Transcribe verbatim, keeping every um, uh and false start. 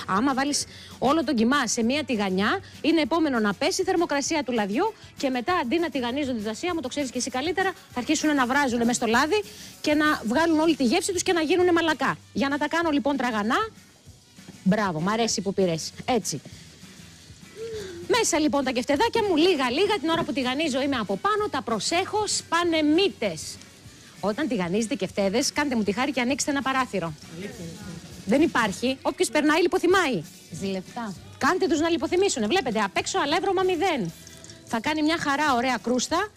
Άμα βάλεις όλο τον κιμά σε μία τηγανιά, είναι επόμενο να πέσει η θερμοκρασία του λαδιού και μετά αντί να τηγανίζονται τα ασία μου, το ξέρεις και εσύ καλύτερα, θα αρχίσουν να βράζουν μες στο λάδι και να βγάλουν όλη τη γεύση τους και να γίνουν μαλακά. Για να τα κάνω λοιπόν τραγανά, μπράβο, μ' αρέσει που πήρες. Έτσι. Μέσα λοιπόν τα κεφτεδάκια μου, λίγα λίγα, την ώρα που τηγανίζω είμαι από πάνω, τα προσέχω, σπάνε μύτες. Όταν τηγανίζετε κεφτέδες, κάντε μου τη χάρη και ανοίξτε ένα παράθυρο. Αλήθεια. Δεν υπάρχει. Όποιος περνάει λιποθυμάει. Ζηλευτά. Κάντε τους να λιποθυμήσουν. Βλέπετε, απ' έξω αλεύρωμα μηδέν. Θα κάνει μια χαρά ωραία κρούστα